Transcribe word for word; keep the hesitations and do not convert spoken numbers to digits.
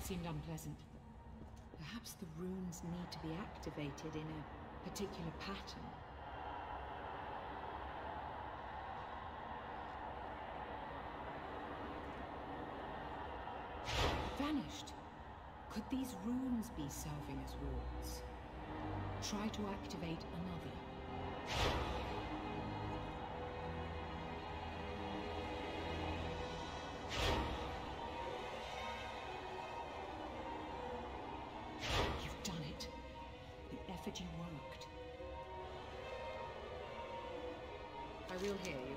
seemed unpleasant. Perhaps the runes need to be activated in a particular pattern. Vanished. Could these runes be serving as wards? Try to activate another. You've done it. The effigy worked. I will hear you.